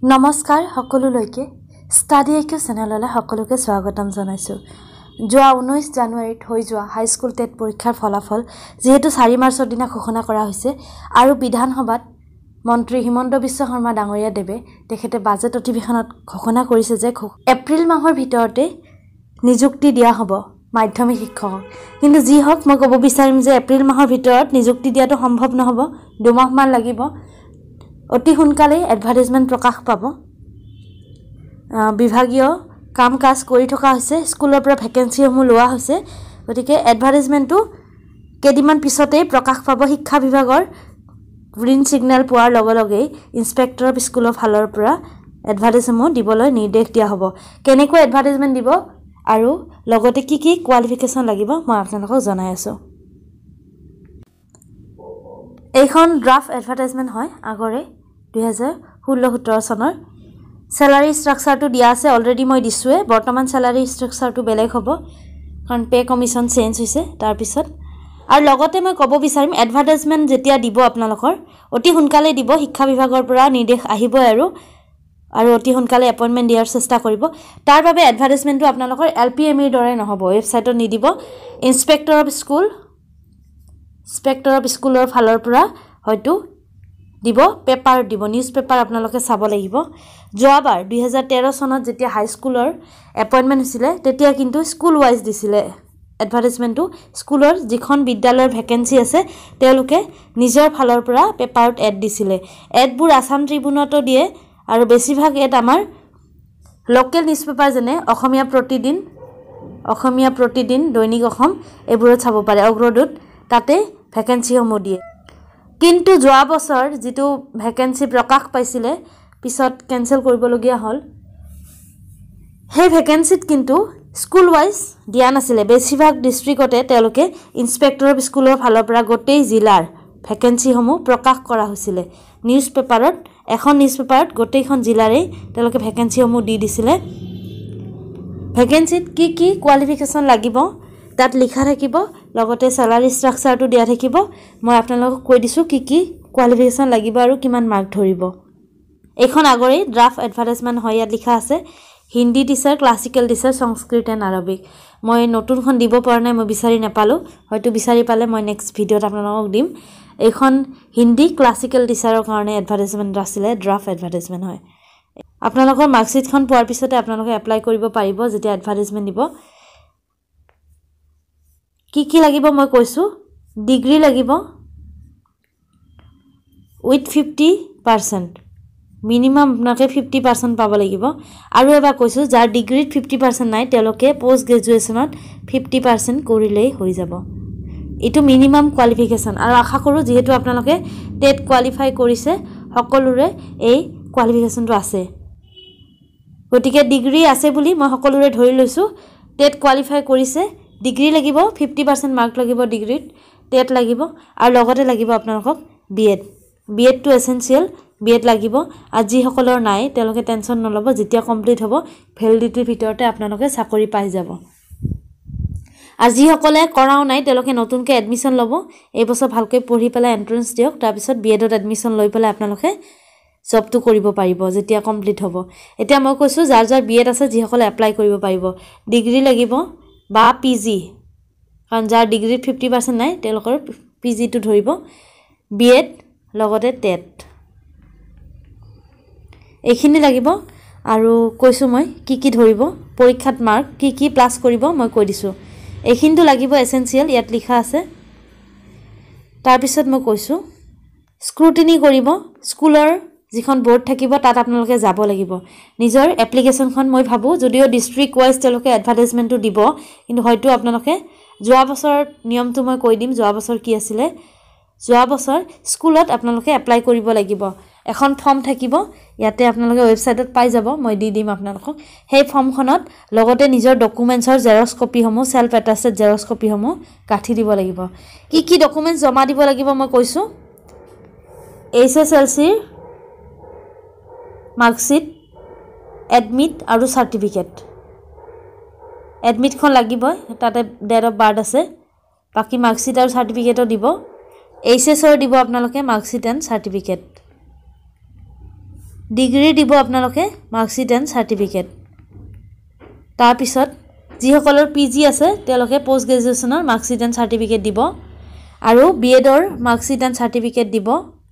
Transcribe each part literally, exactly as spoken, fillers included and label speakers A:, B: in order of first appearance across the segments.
A: নমস্কাৰ সকলোলৈকে study IQ চেনেললৈ সকলোকে স্বাগতম জনাইছো। যোৱা ঊনৈছ জানুৱাৰীত হৈ যোৱা হাইস্কুল টেট পৰীক্ষাৰ ফলাফল যেহেতু চাৰি মাৰ্চৰ দিনা ঘোষণা কৰা হৈছে আৰু বিধানসভাত মন্ত্ৰী হিমন্ত বিশ্ব শৰ্মা ডাঙৰীয়া দেৱে তেখেতে বাজেট অধিৱেশনত ঘোষণা কৰিছে যে এপ্ৰিল মাহৰ ভিতৰতে নিযুক্তি দিয়া হ'ব মাধ্যমিক শিক্ষকক। কিন্তু যি হওক মই ক'ব বিচাৰিম যে এপ্ৰিল মাহৰ ভিতৰত নিযুক্তি দিয়াটো সম্ভৱ নহ'ব, দুমাহমান লাগিব। অতি সোনকালে এডভাৰটাইজমেণ্ট প্ৰকাশ পাব। বিভাগীয় কাম কাজ কৰি থকা হৈছে, স্কুলৰ পৰা ভেকেঞ্চিসমূহ লোৱা হৈছে, গতিকে এডভাৰটাইজমেণ্টটো কেইদিনমান পিছতেই প্ৰকাশ পাব। শিক্ষা বিভাগৰ গ্ৰীণ ছিগনেল পোৱাৰ লগে লগেই ইনস্পেক্টৰ অফ স্কুলৰ ফালৰ পৰা এডভাৰটাইজসমূহ দিবলৈ নিৰ্দেশ দিয়া হ'ব। কেনেকৈ এডভাৰটাইজমেণ্ট দিব আৰু লগতে কি কি কোৱালিফিকেশ্যন লাগিব মই আপোনালোকক জনাই আছোঁ। এইখন ড্ৰাফ্ট এডভাৰটাইজমেণ্ট হয় আগৰে দুহেজাৰ ষোল্ল সোতৰ চনৰ। চেলাৰী ষ্ট্ৰাকচাৰটো দিয়া আছে, অলৰেডি মই দিছোঁৱে। বৰ্তমান চেলাৰী ষ্ট্ৰাকচাৰটো বেলেগ হ'ব কাৰণ পে কমিশ্যন চেঞ্জ হৈছে তাৰপিছত। আৰু লগতে মই ক'ব বিচাৰিম এডভাৰটাইজমেণ্ট যেতিয়া দিব আপোনালোকৰ অতি সোনকালে দিব। শিক্ষা বিভাগৰ পৰা নিৰ্দেশ আহিবই আৰু আৰু অতি সোনকালে এপইণ্টমেণ্ট দিয়াৰ চেষ্টা কৰিব। তাৰ বাবে এডভাৰটাইজমেণ্টটো আপোনালোকৰ এল পি এম ইৰ দৰে নহ'ব, ৱেবছাইটত নিদিব। Inspector of school inspector of স্কুলৰ ফালৰ পৰা হয়তো দিব, পেপাৰ দিব, নিউজ পেপাৰ আপোনালোকে চাব লাগিব। যোৱাবাৰ দুহেজাৰ তেৰ চনত যেতিয়া হাইস্কুলৰ এপইণ্টমেণ্ট হৈছিলে তেতিয়া কিন্তু স্কুল ৱাইজ দিছিলে এডভাৰটাইজমেণ্টটো। স্কুলৰ যিখন বিদ্যালয়ৰ ভেকেঞ্চি আছে তেওঁলোকে নিজৰ ফালৰ পৰা পেপাৰত এড দিছিলে। এডবোৰ আছাম ট্ৰিবিউনতো দিয়ে আৰু বেছিভাগ এড আমাৰ লোকেল নিউজ পেপাৰ যেনে অসমীয়া প্ৰতিদিন, অসমীয়া প্ৰতিদিন, দৈনিক অসম এইবোৰত চাব পাৰে। অগ্ৰদূত তাতে ভেকেঞ্চিসমূহ দিয়ে। কিন্তু যোৱা বছৰ যিটো ভেকেঞ্চি প্ৰকাশ পাইছিলে পিছত কেঞ্চেল কৰিবলগীয়া হ'ল, সেই ভেকেঞ্চিত কিন্তু স্কুল ৱাইজ দিয়া নাছিলে। বেছিভাগ ডিষ্ট্ৰিক্টতে তেওঁলোকে ইনস্পেক্টৰ অফ স্কুলৰ ফালৰ পৰা গোটেই জিলাৰ ভেকেঞ্চিসমূহ প্ৰকাশ কৰা হৈছিলে নিউজ পেপাৰত। এখন নিউজ পেপাৰত গোটেইখন জিলাৰেই তেওঁলোকে ভেকেঞ্চিসমূহ দি দিছিলে। ভেকেঞ্চিত কি কি কোৱালিফিকেশ্যন লাগিব তাত লিখা থাকিব, লগতে চেলাৰী ষ্ট্ৰাকচাৰটো দিয়া থাকিব। মই আপোনালোকক কৈ দিছোঁ কি কি কোৱালিফিকেশ্যন লাগিব আৰু কিমান মাৰ্ক ধৰিব। এইখন আগৰেই ড্ৰাফ্ট এডভাৰটাইজমেণ্ট হয়, ইয়াত লিখা আছে Hindi teacher, classical teacher, Sanskrit and Arabic. মই নতুনখন দিব পৰা নাই, মই বিচাৰি নাপালোঁ, হয়তো বিচাৰি পালে মই নেক্সট ভিডিঅ'ত আপোনালোকক দিম। এইখন হিন্দী ক্লাছিকেল টিচাৰৰ কাৰণে এডভাৰটাইজমেণ্ট আছিলে, ড্ৰাফ্ট এডভাৰটাইজমেণ্ট হয়। আপোনালোকৰ মাৰ্কশ্বিটখন পোৱাৰ পিছতে আপোনালোকে এপ্লাই কৰিব পাৰিব যেতিয়া এডভাৰটাইজমেণ্ট দিব। কি কি লাগিব মই কৈছোঁ। ডিগ্ৰী লাগিব উইথ ফিফটি পাৰ্চেণ্ট, মিনিমাম আপোনালোকে ফিফটি পাৰ্চেণ্ট পাব লাগিব। আৰু এবাৰ কৈছোঁ যাৰ ডিগ্ৰীত ফিফটি পাৰ্চেণ্ট নাই তেওঁলোকে পষ্ট গ্ৰেজুৱেশ্যনত ফিফটি পাৰ্চেণ্ট কৰিলেই হৈ যাব। এইটো মিনিমাম কোৱালিফিকেশ্যন আৰু আশা কৰোঁ যিহেতু আপোনালোকে টেট কোৱালিফাই কৰিছে সকলোৰে এই কোৱালিফিকেশ্যনটো আছে। গতিকে ডিগ্ৰী আছে বুলি মই সকলোৰে ধৰি লৈছোঁ। টেট কোৱালিফাই কৰিছে, ডিগ্ৰী লাগিব, ফিফটি পাৰ্চেণ্ট মাৰ্ক লাগিব ডিগ্ৰীত, টেট লাগিব আৰু লগতে লাগিব আপোনালোকক বি এড। বি এডটো এছেঞ্চিয়েল, বি এড লাগিব। আৰু যিসকলৰ নাই তেওঁলোকে টেনশ্যন নল'ব, যেতিয়া কমপ্লিট হ'ব ভেলিডিটিৰ ভিতৰতে আপোনালোকে চাকৰি পাই যাব। আৰু যিসকলে কৰাও নাই তেওঁলোকে নতুনকৈ এডমিশ্যন ল'ব। এইবছৰ ভালকৈ পঢ়ি পেলাই এণ্ট্ৰেঞ্চ দিয়ক, তাৰপিছত বি এডত এডমিশ্যন লৈ পেলাই আপোনালোকে জবটো কৰিব পাৰিব যেতিয়া কমপ্লিট হ'ব। এতিয়া মই কৈছোঁ যাৰ যাৰ বি এড আছে যিসকলে এপ্লাই কৰিব পাৰিব। ডিগ্ৰী লাগিব বা পি জি, কাৰণ যাৰ ডিগ্ৰীত ফিফটি পাৰ্চেণ্ট নাই তেওঁলোকৰ পি জিটো ধৰিব। বি এড লগতে টেট এইখিনি লাগিব। আৰু কৈছোঁ মই কি কি ধৰিব, পৰীক্ষাত মাৰ্ক কি কি প্লাছ কৰিব মই কৈ দিছোঁ। এইখিনিতো লাগিব এছেঞ্চিয়েল, ইয়াত লিখা আছে। তাৰপিছত মই কৈছোঁ স্ক্ৰুটিনি কৰিব। স্কুলৰ যিখন বৰ্ড থাকিব তাত আপোনালোকে যাব লাগিব। নিজৰ এপ্লিকেশ্যনখন মই ভাবোঁ যদিও ডিষ্ট্ৰিক্ট ৱাইজ তেওঁলোকে এডভাৰটাইজমেণ্টটো দিব, কিন্তু হয়তো আপোনালোকে যোৱা বছৰ নিয়মটো মই কৈ দিম। যোৱা বছৰ কি আছিলে, যোৱা বছৰ স্কুলত আপোনালোকে এপ্লাই কৰিব লাগিব। এখন ফৰ্ম থাকিব, ইয়াতে আপোনালোকে ৱেবছাইটত পাই যাব, মই দি দিম আপোনালোকক। সেই ফৰ্মখনত লগতে নিজৰ ডকুমেণ্টছৰ জেৰক্স কপিসমূহ, ছেল্ফ এটাষ্টেড জেৰক্স কপিসমূহ গাঁঠি দিব লাগিব। কি কি ডকুমেণ্টছ জমা দিব লাগিব মই কৈছোঁ। এইচ এছ এল চিৰ মাৰ্কশ্বিট, এডমিট আৰু চাৰ্টিফিকেট। এডমিটখন লাগিবই, তাতে ডেট অফ বাৰ্থ আছে। বাকী মাৰ্কশ্বিট আৰু চাৰ্টিফিকেটো দিব। এইচ এছৰ দিব আপোনালোকে মাৰ্কশ্বিট এণ্ড চাৰ্টিফিকেট। ডিগ্ৰী দিব আপোনালোকে মাৰ্কশ্বিট এণ্ড চাৰ্টিফিকেট তাৰপিছত যিসকলৰ পি জি আছে তেওঁলোকে পোষ্ট গ্ৰেজুৱেশ্যনৰ মাৰ্কশ্বিট এণ্ড চাৰ্টিফিকেট দিব আৰু বি এডৰ মাৰ্কশ্বিট এণ্ড চাৰ্টিফিকেট দিব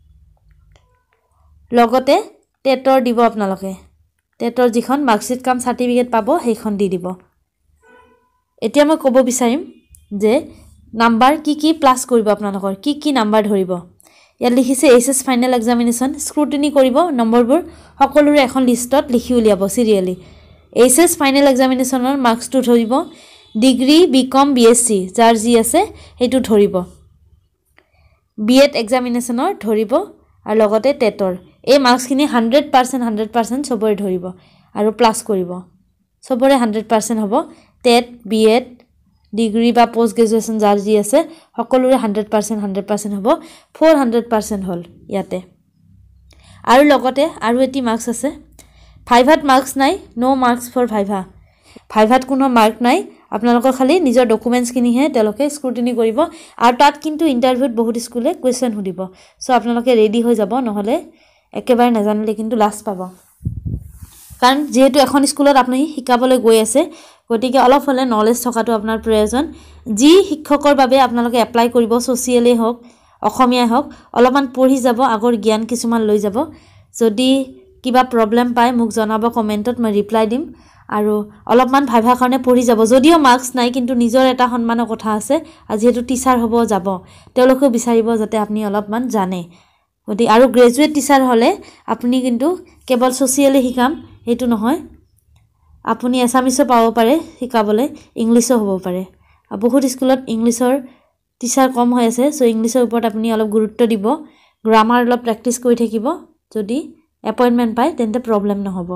A: লগতে টেটৰ দিব আপোনালোকে টেটৰ যিখন মাৰ্কশ্বিট কাম চাৰ্টিফিকেট পাব সেইখন দি দিব এতিয়া মই ক'ব বিচাৰিম যে নাম্বাৰ কি কি প্লাস কৰিব আপোনালোকৰ কি কি নাম্বাৰ ধৰিব ইয়াত লিখিছে H S final examination scrutiny কৰিব নম্বৰবোৰ সকলোৰে এখন লিষ্টত লিখি উলিয়াব সিৰিয়ালি এইচ এছ ফাইনেল এক্সামিনেশ্যনৰ মাৰ্কছটো ধৰিব ডিগ্ৰী বিকম বিএসসি যাৰ যি আছে সেইটো ধৰিব বি এড এক্সামিনেশ্যনৰ ধৰিব আৰু লগতে টেটৰ এই মাৰ্কছখিনি হাণ্ড্ৰেড পাৰ্চেণ্ট হাণ্ড্ৰেড পাৰ্চেণ্ট সবৰে ধৰিব আৰু প্লাস কৰিব সবৰে হাণ্ড্ৰেড পাৰ্চেণ্ট হ'ব টেট বি এড ডিগ্ৰী বা পোষ্ট গ্ৰেজুৱেশ্যন যাৰ যি আছে সকলোৰে হাণ্ড্ৰেড পাৰ্চেণ্ট হাণ্ড্ৰেড পাৰ্চেণ্ট হ'ব ফ'ৰ হাণ্ড্ৰেড পাৰ্চেণ্ট হ'ল ইয়াতে আৰু লগতে আৰু এটি মাৰ্কছ আছে ভাইভাত মাৰ্কছ নাই নো মাৰ্কছ ফৰ ভাইভা ভাইভাত কোনো মাৰ্ক নাই আপোনালোকৰ খালি নিজৰ ডকুমেণ্টছখিনিহে তেওঁলোকে স্ক্ৰুটিনি কৰিব আৰু তাত কিন্তু ইণ্টাৰভিউত বহুত স্কুলে কুৱেশ্যন সুধিব চ' আপোনালোকে ৰেডি হৈ যাব নহ'লে একেবাৰে নাজানিলে কিন্তু লাজ পাব কাৰণ যেহেতু এখন স্কুলত আপুনি শিকাবলৈ গৈ আছে গতিকে অলপ হ'লে নলেজ থকাটো আপোনাৰ প্ৰয়োজন যি শিক্ষকৰ বাবে আপোনালোকে এপ্লাই কৰিব ছ'চিয়েলেই হওক অসমীয়াই হওক অলপমান পঢ়ি যাব আগৰ জ্ঞান কিছুমান লৈ যাব যদি কিবা প্ৰব্লেম পায় মোক জনাব কমেণ্টত মই ৰিপ্লাই দিম আৰু অলপমান ভাইভাৰ কাৰণে পঢ়ি যাব যদিও মাৰ্কছ নাই কিন্তু নিজৰ এটা সন্মানৰ কথা আছে আৰু যেহেতু টিচাৰ হ'ব যাব তেওঁলোকেও বিচাৰিব যাতে আপুনি অলপমান জানে গতিকে আৰু গ্ৰেজুৱেট টিচাৰ হ'লে আপুনি কিন্তু কেৱল ছ'চিয়েলি শিকাম সেইটো নহয় আপুনি এছামিছো পাব পাৰে শিকাবলৈ ইংলিছো হ'ব পাৰে আৰু বহুত স্কুলত ইংলিছৰ টিচাৰ কম হৈ আছে চ' ইংলিছৰ ওপৰত আপুনি অলপ গুৰুত্ব দিব গ্ৰামাৰ অলপ প্ৰেক্টিছ কৰি থাকিব যদি এপইণ্টমেণ্ট পায় তেন্তে প্ৰব্লেম নহ'ব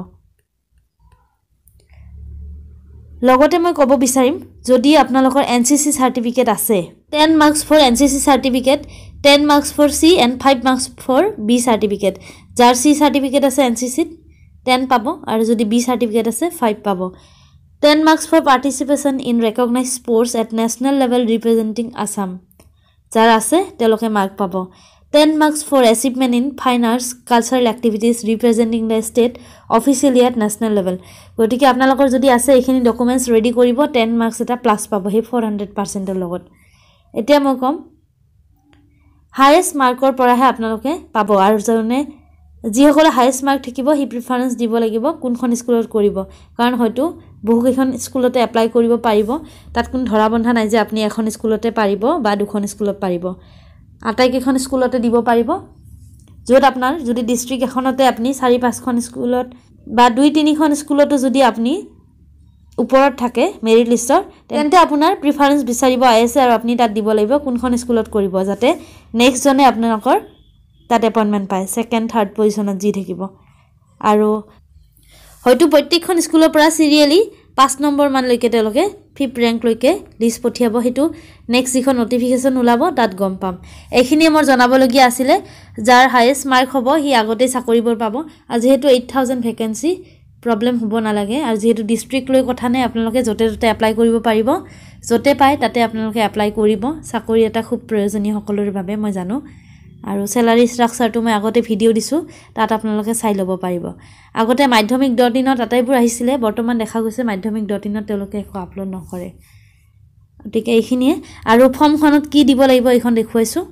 A: লগতে মই ক'ব বিচাৰিম যদি আপোনালোকৰ এন চি চি চাৰ্টিফিকেট আছে ten marks for N C C certificate ten marks for C and five marks for B certificate যাৰ চি চাৰ্টিফিকেট আছে এন চি চিত টেন পাব আৰু যদি বি চাৰ্টিফিকেট আছে ফাইভ পাব ten marks for participation in recognize sports at national level representing Assam যাৰ আছে তেওঁলোকে মাৰ্ক পাব ten marks for achievement in fine arts cultural activities representing the state officially at national level গতিকে আপোনালোকৰ যদি আছে এইখিনি ডকুমেণ্টছ ৰেডি কৰিব টেন মাৰ্কছ এটা প্লাছ পাব সেই ফ'ৰ হাণ্ড্ৰেড পাৰ্চেণ্টৰ লগত এতিয়া মই ক'ম হায়েষ্ট মাৰ্কৰ পৰাহে আপোনালোকে পাব আৰু যোনে যিসকলে হায়েষ্ট মাৰ্ক থাকিব সি প্ৰিফাৰেঞ্চ দিব লাগিব কোনখন স্কুলত কৰিব কাৰণ হয়তো বহুকেইখন স্কুলতে এপ্লাই কৰিব পাৰিব তাত কোনো ধৰা বন্ধা নাই যে আপুনি এখন স্কুলতে পাৰিব বা দুখন স্কুলত পাৰিব আটাইকেইখন স্কুলতে দিব পাৰিব য'ত আপোনাৰ যদি ডিষ্ট্ৰিক্ট এখনতে আপুনি চাৰি পাঁচখন স্কুলত বা দুই তিনিখন স্কুলতো যদি আপুনি ওপৰত থাকে মেৰিট লিষ্টৰ তেন্তে আপোনাৰ প্ৰিফাৰেঞ্চ বিচাৰিব আই এছে আৰু আপুনি তাত দিব লাগিব কোনখন স্কুলত কৰিব যাতে নেক্সটজনে আপোনালোকৰ তাত এপইণ্টমেণ্ট পায় ছেকেণ্ড থাৰ্ড পজিশ্যনত যি থাকিব আৰু হয়তো প্ৰত্যেকখন স্কুলৰ পৰা চিৰিয়েলি পাঁচ নম্বৰ মানলৈকে তেওঁলোকে ফিফ্থ ৰেংকলৈকে লিষ্ট পঠিয়াব সেইটো নেক্সট যিখন নটিফিকেশ্যন ওলাব তাত গম পাম এইখিনিয়ে মোৰ জনাবলগীয়া আছিলে যাৰ হায়েষ্ট মাৰ্ক হ'ব সি আগতেই চাকৰিবোৰ পাব আৰু যিহেতু এইট থাউজেণ্ড ভেকেঞ্চি প্ৰব্লেম হ'ব নালাগে আৰু যিহেতু ডিষ্ট্ৰিক্ট লৈ কথা নাই আপোনালোকে য'তে ত'তে এপ্লাই কৰিব পাৰিব য'তে পায় তাতে আপোনালোকে এপ্লাই কৰিব চাকৰি এটা খুব প্ৰয়োজনীয় সকলোৰে বাবে মই জানো আৰু চেলাৰী ষ্ট্ৰাকচাৰটো মই আগতে ভিডিঅ' দিছোঁ তাত আপোনালোকে চাই ল'ব পাৰিব আগতে মাধ্যমিক ডট ইনত আটাইবোৰ আহিছিলে বৰ্তমান দেখা গৈছে মাধ্যমিক ডট ইনত তেওঁলোকে একো আপলোড নকৰে গতিকে এইখিনিয়ে আৰু ফৰ্মখনত কি দিব লাগিব এইখন দেখুৱাইছোঁ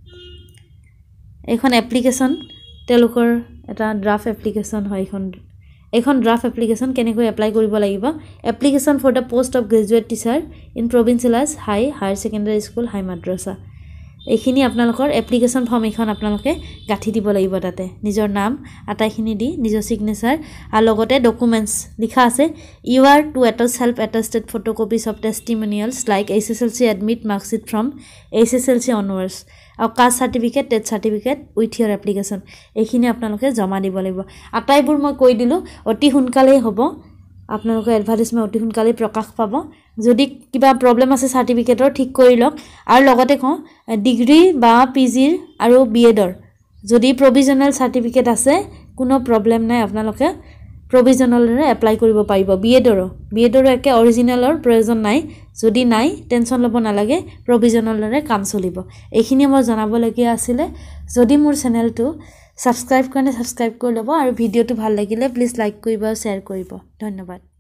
A: এইখন এপ্লিকেশ্যন তেওঁলোকৰ এটা ড্ৰাফ্ট এপ্লিকেশ্যন হয় এইখন এইখন ড্ৰাফ্ট এপ্লিকেশ্যন কেনেকৈ এপ্লাই কৰিব লাগিব application for the post of graduate teacher in provincialise high higher secondary school high মাদ্ৰাছা এইখিনি আপোনালোকৰ এপ্লিকেশ্যন ফৰ্ম এইখন আপোনালোকে গাঁঠি দিব লাগিব তাতে নিজৰ নাম আটাইখিনি দি নিজৰ ছিগনেচাৰ আৰু লগতে ডকুমেণ্টছ লিখা আছে you are to attach help attested photocopies of testimonials like H S L C admit marksheet from H S L C onwards আৰু caste certificate TET certificate with ইয়াৰ এপ্লিকেশ্যন এইখিনি আপোনালোকে জমা দিব লাগিব আটাইবোৰ মই কৈ দিলোঁ অতি সোনকালেই হ'ব আপোনালোকৰ এডভাৰটাইজমেণ্ট অতি সোনকালেই প্ৰকাশ পাব যদি কিবা প্ৰব্লেম আছে চাৰ্টিফিকেটৰ ঠিক কৰি লওক আৰু লগতে কওঁ ডিগ্ৰী বা পি জিৰ আৰু বি এডৰ যদি প্ৰভিজনেল চাৰ্টিফিকেট আছে কোনো প্ৰব্লেম নাই আপোনালোকে প্ৰভিজনেলৰে এপ্লাই কৰিব পাৰিব বি এডৰো বি এডৰো একে অৰিজিনেলৰ প্ৰয়োজন নাই যদি নাই টেনশ্যন ল'ব নালাগে প্ৰভিজনেলৰে কাম চলিব এইখিনি মই জনাবলগীয়া আছিলে যদি মোৰ চেনেলটো ছাবস্ক্ৰাইব কাৰণে ছাবস্ক্ৰাইব কৰি ল'ব আৰু ভিডিঅ'টো ভাল লাগিলে প্লিজ লাইক কৰিব আৰু শ্বেয়াৰ কৰিব ধন্যবাদ